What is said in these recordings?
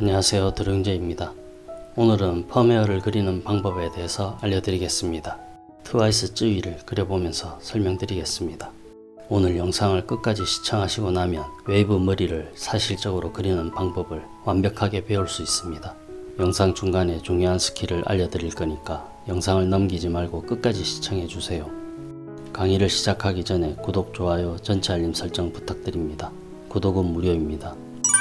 안녕하세요, 드릉제입니다. 오늘은 펌웨어를 그리는 방법에 대해서 알려드리겠습니다. 트와이스 쯔위를 그려보면서 설명드리겠습니다. 오늘 영상을 끝까지 시청하시고 나면 웨이브 머리를 사실적으로 그리는 방법을 완벽하게 배울 수 있습니다. 영상 중간에 중요한 스킬을 알려드릴 거니까 영상을 넘기지 말고 끝까지 시청해주세요. 강의를 시작하기 전에 구독, 좋아요, 전체 알림 설정 부탁드립니다. 구독은 무료입니다.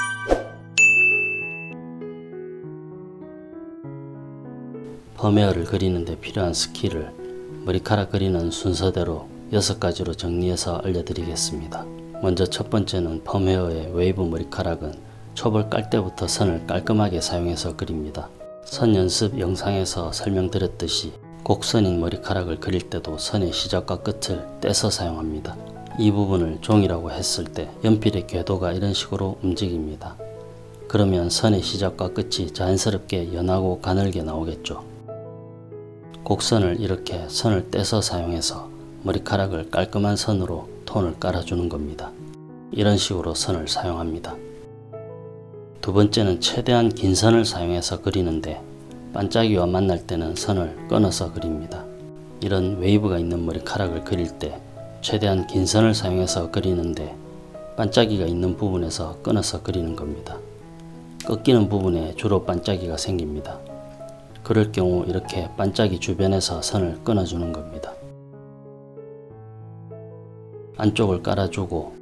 펌웨어를 그리는데 필요한 스킬을 머리카락 그리는 순서대로 6가지로 정리해서 알려드리겠습니다. 먼저 첫 번째는 펌웨어의 웨이브 머리카락은 촉을 깔 때부터 선을 깔끔하게 사용해서 그립니다. 선 연습 영상에서 설명드렸듯이 곡선인 머리카락을 그릴 때도 선의 시작과 끝을 떼서 사용합니다. 이 부분을 종이라고 했을 때 연필의 궤도가 이런 식으로 움직입니다. 그러면 선의 시작과 끝이 자연스럽게 연하고 가늘게 나오겠죠. 곡선을 이렇게 선을 떼서 사용해서 머리카락을 깔끔한 선으로 톤을 깔아주는 겁니다. 이런 식으로 선을 사용합니다. 두 번째는 최대한 긴 선을 사용해서 그리는데 반짝이와 만날 때는 선을 끊어서 그립니다. 이런 웨이브가 있는 머리카락을 그릴 때 최대한 긴 선을 사용해서 그리는데 반짝이가 있는 부분에서 끊어서 그리는 겁니다. 꺾이는 부분에 주로 반짝이가 생깁니다. 그럴 경우 이렇게 반짝이 주변에서 선을 끊어주는 겁니다. 안쪽을 깔아주고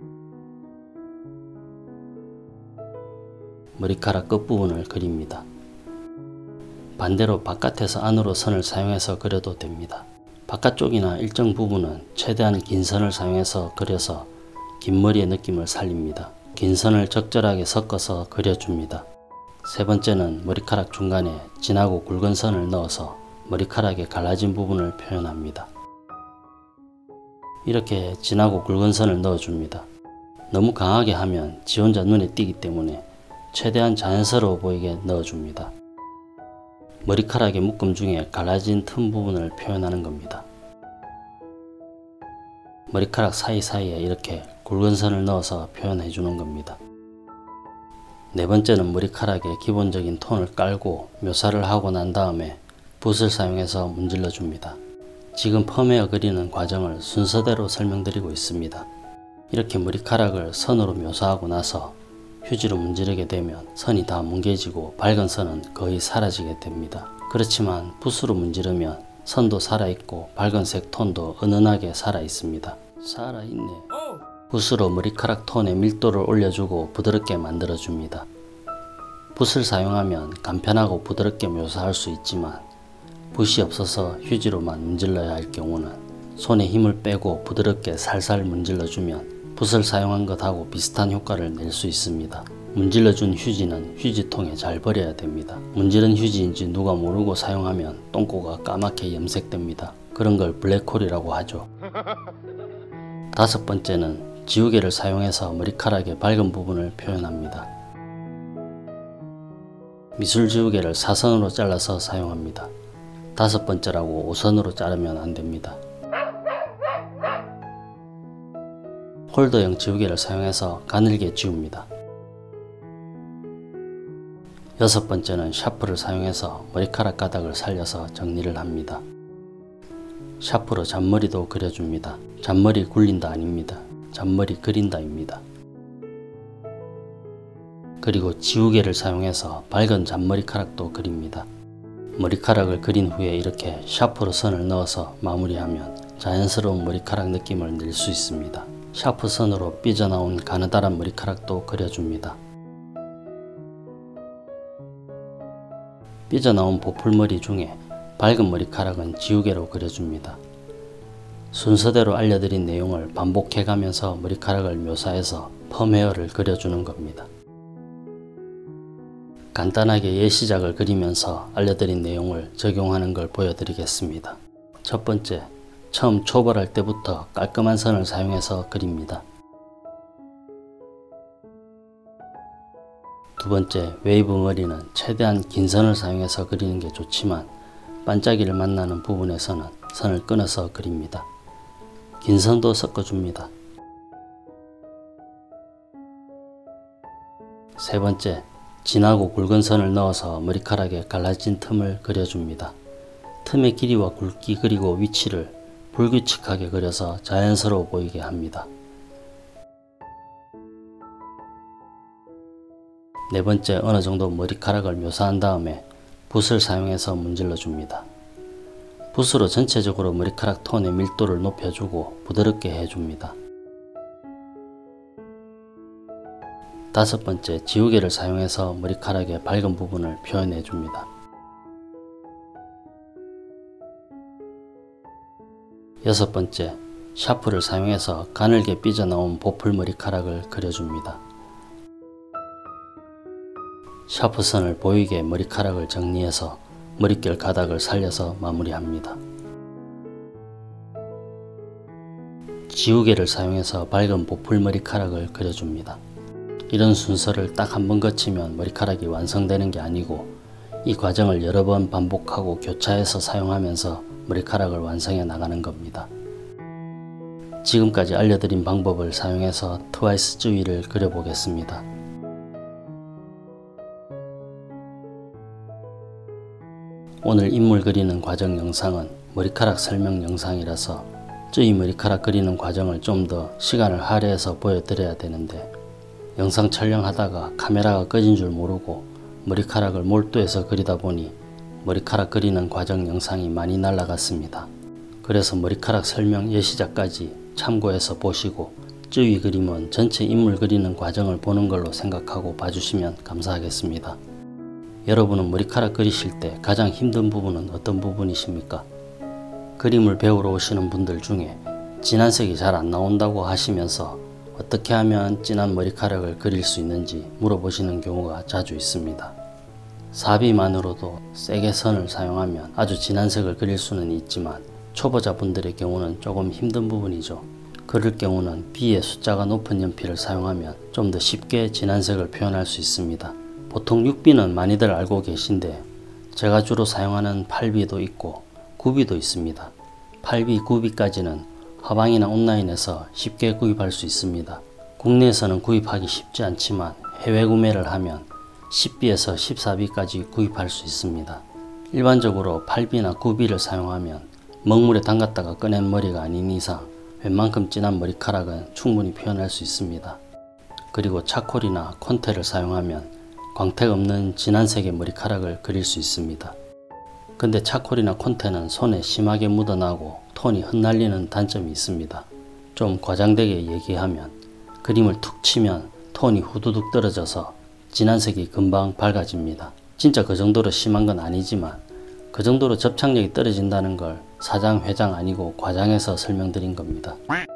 머리카락 끝부분을 그립니다. 반대로 바깥에서 안으로 선을 사용해서 그려도 됩니다. 바깥쪽이나 일정 부분은 최대한 긴 선을 사용해서 그려서 긴 머리의 느낌을 살립니다. 긴 선을 적절하게 섞어서 그려줍니다. 세 번째는 머리카락 중간에 진하고 굵은 선을 넣어서 머리카락의 갈라진 부분을 표현합니다. 이렇게 진하고 굵은 선을 넣어줍니다. 너무 강하게 하면 지 혼자 눈에 띄기 때문에 최대한 자연스러워 보이게 넣어줍니다. 머리카락의 묶음 중에 갈라진 틈 부분을 표현하는 겁니다. 머리카락 사이사이에 이렇게 굵은 선을 넣어서 표현해 주는 겁니다. 네 번째는 머리카락에 기본적인 톤을 깔고 묘사를 하고 난 다음에 붓을 사용해서 문질러 줍니다. 지금 펌웨어 그리는 과정을 순서대로 설명드리고 있습니다. 이렇게 머리카락을 선으로 묘사하고 나서 휴지로 문지르게 되면 선이 다 뭉개지고 밝은 선은 거의 사라지게 됩니다. 그렇지만 붓으로 문지르면 선도 살아있고 밝은색 톤도 은은하게 살아있습니다. 살아있네. 붓으로 머리카락 톤의 밀도를 올려주고 부드럽게 만들어줍니다. 붓을 사용하면 간편하고 부드럽게 묘사할 수 있지만 붓이 없어서 휴지로만 문질러야 할 경우는 손에 힘을 빼고 부드럽게 살살 문질러주면 붓을 사용한 것하고 비슷한 효과를 낼 수 있습니다. 문질러준 휴지는 휴지통에 잘 버려야 됩니다. 문지른 휴지인지 누가 모르고 사용하면 똥꼬가 까맣게 염색됩니다. 그런 걸 블랙홀이라고 하죠. 다섯 번째는 지우개를 사용해서 머리카락의 밝은 부분을 표현합니다. 미술 지우개를 사선으로 잘라서 사용합니다. 다섯 번째라고 5선으로 자르면 안됩니다. 홀더형 지우개를 사용해서 가늘게 지웁니다. 여섯 번째는 샤프를 사용해서 머리카락 가닥을 살려서 정리를 합니다. 샤프로 잔머리도 그려줍니다. 잔머리 굴린다 아닙니다. 잔머리 그린다입니다. 그리고 지우개를 사용해서 밝은 잔머리카락도 그립니다. 머리카락을 그린 후에 이렇게 샤프로 선을 넣어서 마무리하면 자연스러운 머리카락 느낌을 낼 수 있습니다. 샤프 선으로 삐져나온 가느다란 머리카락도 그려줍니다. 삐져나온 보풀머리 중에 밝은 머리카락은 지우개로 그려줍니다. 순서대로 알려드린 내용을 반복해가면서 머리카락을 묘사해서 펌웨어를 그려주는 겁니다. 간단하게 예시작을 그리면서 알려드린 내용을 적용하는 걸 보여드리겠습니다. 첫 번째, 처음 초벌할 때부터 깔끔한 선을 사용해서 그립니다. 두 번째, 웨이브 머리는 최대한 긴 선을 사용해서 그리는 게 좋지만 반짝이를 만나는 부분에서는 선을 끊어서 그립니다. 긴 선도 섞어줍니다. 세 번째, 진하고 굵은 선을 넣어서 머리카락에 갈라진 틈을 그려줍니다. 틈의 길이와 굵기 그리고 위치를 불규칙하게 그려서 자연스러워 보이게 합니다. 네 번째, 어느 정도 머리카락을 묘사한 다음에 붓을 사용해서 문질러 줍니다. 붓으로 전체적으로 머리카락 톤의 밀도를 높여주고 부드럽게 해줍니다. 다섯 번째, 지우개를 사용해서 머리카락의 밝은 부분을 표현해 줍니다. 여섯 번째, 샤프를 사용해서 가늘게 삐져나온 보풀 머리카락을 그려줍니다. 샤프선을 보이게 머리카락을 정리해서 머릿결 가닥을 살려서 마무리합니다. 지우개를 사용해서 밝은 보풀 머리카락을 그려줍니다. 이런 순서를 딱 한 번 거치면 머리카락이 완성되는 게 아니고 이 과정을 여러 번 반복하고 교차해서 사용하면서 머리카락을 완성해 나가는 겁니다. 지금까지 알려드린 방법을 사용해서 트와이스 쯔위를 그려보겠습니다. 오늘 인물 그리는 과정 영상은 머리카락 설명 영상이라서 쯔위 머리카락 그리는 과정을 좀 더 시간을 할애해서 보여드려야 되는데 영상 촬영하다가 카메라가 꺼진 줄 모르고 머리카락을 몰두해서 그리다 보니 머리카락 그리는 과정 영상이 많이 날아갔습니다. 그래서 머리카락 설명 예시자까지 참고해서 보시고 쯔위 그림은 전체 인물 그리는 과정을 보는 걸로 생각하고 봐주시면 감사하겠습니다. 여러분은 머리카락 그리실 때 가장 힘든 부분은 어떤 부분이십니까? 그림을 배우러 오시는 분들 중에 진한 색이 잘 안 나온다고 하시면서 어떻게 하면 진한 머리카락을 그릴 수 있는지 물어보시는 경우가 자주 있습니다. 사비만으로도 세게 선을 사용하면 아주 진한 색을 그릴 수는 있지만 초보자분들의 경우는 조금 힘든 부분이죠. 그럴 경우는 B의 숫자가 높은 연필을 사용하면 좀 더 쉽게 진한 색을 표현할 수 있습니다. 보통 6B는 많이들 알고 계신데 제가 주로 사용하는 8B도 있고 9B도 있습니다. 8B, 9B까지는 화방이나 온라인에서 쉽게 구입할 수 있습니다. 국내에서는 구입하기 쉽지 않지만 해외 구매를 하면 10B에서 14B까지 구입할 수 있습니다. 일반적으로 8B나 9B를 사용하면 먹물에 담갔다가 꺼낸 머리가 아닌 이상 웬만큼 진한 머리카락은 충분히 표현할 수 있습니다. 그리고 차콜이나 콘테를 사용하면 광택 없는 진한 색의 머리카락을 그릴 수 있습니다. 근데 차콜이나 콘테는 손에 심하게 묻어나고 톤이 흩날리는 단점이 있습니다. 좀 과장되게 얘기하면 그림을 툭 치면 톤이 후두둑 떨어져서 진한 색이 금방 밝아집니다. 진짜 그 정도로 심한 건 아니지만 그 정도로 접착력이 떨어진다는 걸 사장 회장 아니고 과장해서 설명드린 겁니다.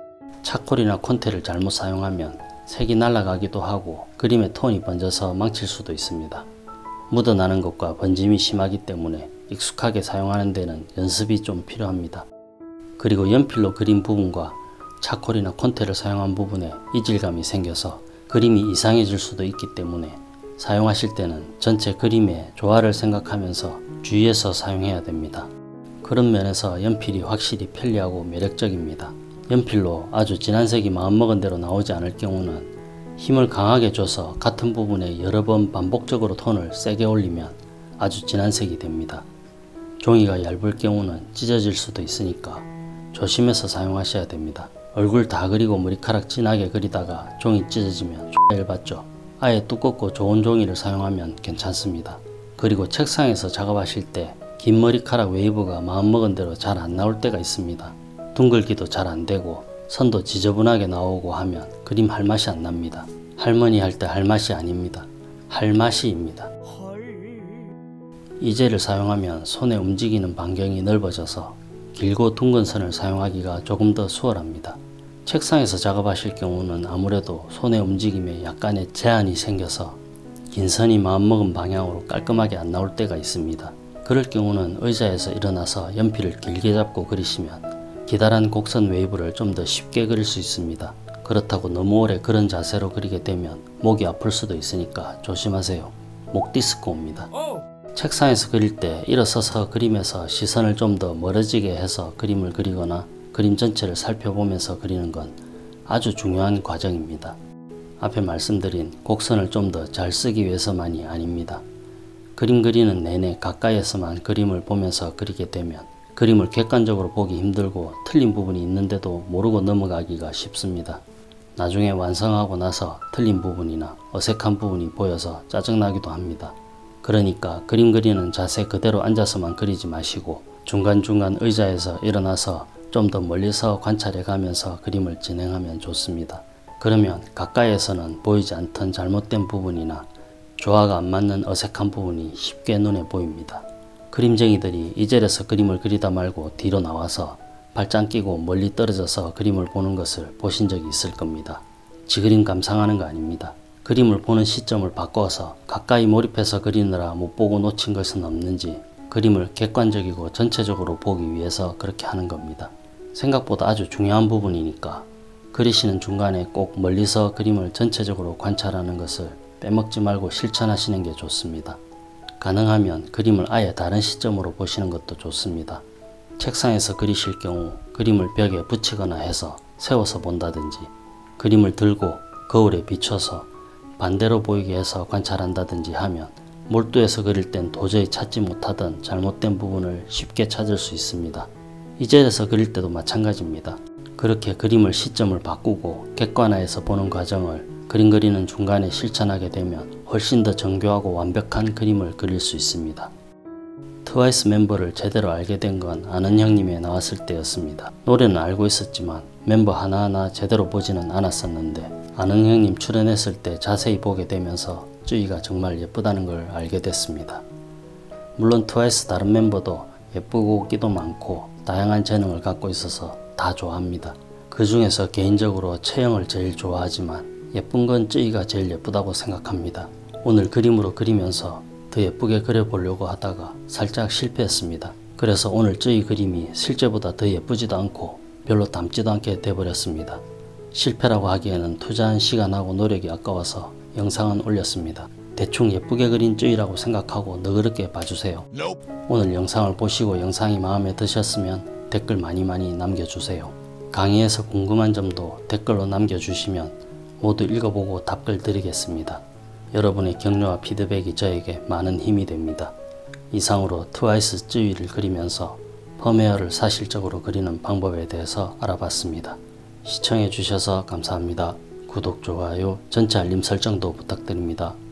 차콜이나 콘테를 잘못 사용하면 색이 날아가기도 하고 그림의 톤이 번져서 망칠 수도 있습니다. 묻어나는 것과 번짐이 심하기 때문에 익숙하게 사용하는 데는 연습이 좀 필요합니다. 그리고 연필로 그린 부분과 차콜이나 콘테를 사용한 부분에 이질감이 생겨서 그림이 이상해질 수도 있기 때문에 사용하실 때는 전체 그림의 조화를 생각하면서 주의해서 사용해야 됩니다. 그런 면에서 연필이 확실히 편리하고 매력적입니다. 연필로 아주 진한 색이 마음먹은 대로 나오지 않을 경우는 힘을 강하게 줘서 같은 부분에 여러 번 반복적으로 톤을 세게 올리면 아주 진한 색이 됩니다. 종이가 얇을 경우는 찢어질 수도 있으니까 조심해서 사용하셔야 됩니다. 얼굴 다 그리고 머리카락 진하게 그리다가 종이 찢어지면 얇았죠. 아예 두껍고 좋은 종이를 사용하면 괜찮습니다. 그리고 책상에서 작업하실 때 긴 머리카락 웨이브가 마음먹은 대로 잘 안 나올 때가 있습니다. 둥글기도 잘 안되고 선도 지저분하게 나오고 하면 그림 할 맛이 안 납니다. 할머니 할 때 할 맛이 아닙니다. 할 맛이입니다. 이젤을 사용하면 손에 움직이는 반경이 넓어져서 길고 둥근 선을 사용하기가 조금 더 수월합니다. 책상에서 작업하실 경우는 아무래도 손의 움직임에 약간의 제한이 생겨서 긴 선이 마음먹은 방향으로 깔끔하게 안 나올 때가 있습니다. 그럴 경우는 의자에서 일어나서 연필을 길게 잡고 그리시면 기다란 곡선 웨이브를 좀 더 쉽게 그릴 수 있습니다. 그렇다고 너무 오래 그런 자세로 그리게 되면 목이 아플 수도 있으니까 조심하세요. 목 디스크 옵니다. 책상에서 그릴 때 일어서서 그림에서 시선을 좀 더 멀어지게 해서 그림을 그리거나 그림 전체를 살펴보면서 그리는 건 아주 중요한 과정입니다. 앞에 말씀드린 곡선을 좀 더 잘 쓰기 위해서만이 아닙니다. 그림 그리는 내내 가까이에서만 그림을 보면서 그리게 되면 그림을 객관적으로 보기 힘들고 틀린 부분이 있는데도 모르고 넘어가기가 쉽습니다. 나중에 완성하고 나서 틀린 부분이나 어색한 부분이 보여서 짜증나기도 합니다. 그러니까 그림 그리는 자세 그대로 앉아서만 그리지 마시고 중간중간 의자에서 일어나서 좀 더 멀리서 관찰해 가면서 그림을 진행하면 좋습니다. 그러면 가까이에서는 보이지 않던 잘못된 부분이나 조화가 안 맞는 어색한 부분이 쉽게 눈에 보입니다. 그림쟁이들이 이 자리에서 그림을 그리다 말고 뒤로 나와서 발짱 끼고 멀리 떨어져서 그림을 보는 것을 보신 적이 있을 겁니다. 지 그림 감상하는 거 아닙니다. 그림을 보는 시점을 바꿔서 가까이 몰입해서 그리느라 못 보고 놓친 것은 없는지 그림을 객관적이고 전체적으로 보기 위해서 그렇게 하는 겁니다. 생각보다 아주 중요한 부분이니까 그리시는 중간에 꼭 멀리서 그림을 전체적으로 관찰하는 것을 빼먹지 말고 실천하시는 게 좋습니다. 가능하면 그림을 아예 다른 시점으로 보시는 것도 좋습니다. 책상에서 그리실 경우 그림을 벽에 붙이거나 해서 세워서 본다든지 그림을 들고 거울에 비춰서 반대로 보이게 해서 관찰한다든지 하면 몰두해서 그릴 땐 도저히 찾지 못하던 잘못된 부분을 쉽게 찾을 수 있습니다. 이 자리에서 그릴 때도 마찬가지입니다. 그렇게 그림을 시점을 바꾸고 객관화해서 보는 과정을 그림 그리는 중간에 실천하게 되면 훨씬 더 정교하고 완벽한 그림을 그릴 수 있습니다. 트와이스 멤버를 제대로 알게 된 건 아는 형님에 나왔을 때였습니다. 노래는 알고 있었지만 멤버 하나하나 제대로 보지는 않았었는데 아는 형님 출연했을 때 자세히 보게 되면서 쯔위가 정말 예쁘다는 걸 알게 됐습니다. 물론 트와이스 다른 멤버도 예쁘고 끼도 많고 다양한 재능을 갖고 있어서 다 좋아합니다. 그 중에서 개인적으로 채영을 제일 좋아하지만 예쁜 건 쯔위가 제일 예쁘다고 생각합니다. 오늘 그림으로 그리면서 더 예쁘게 그려보려고 하다가 살짝 실패했습니다. 그래서 오늘 쯔위 그림이 실제보다 더 예쁘지도 않고 별로 닮지도 않게 돼버렸습니다. 실패라고 하기에는 투자한 시간하고 노력이 아까워서 영상은 올렸습니다. 대충 예쁘게 그린 쯔위라고 생각하고 너그럽게 봐주세요. 오늘 영상을 보시고 영상이 마음에 드셨으면 댓글 많이 남겨주세요. 강의에서 궁금한 점도 댓글로 남겨주시면 모두 읽어보고 답글 드리겠습니다. 여러분의 격려와 피드백이 저에게 많은 힘이 됩니다. 이상으로 트와이스 쯔위를 그리면서 펌웨어를 사실적으로 그리는 방법에 대해서 알아봤습니다. 시청해 주셔서 감사합니다. 구독, 좋아요, 전체 알림 설정도 부탁드립니다.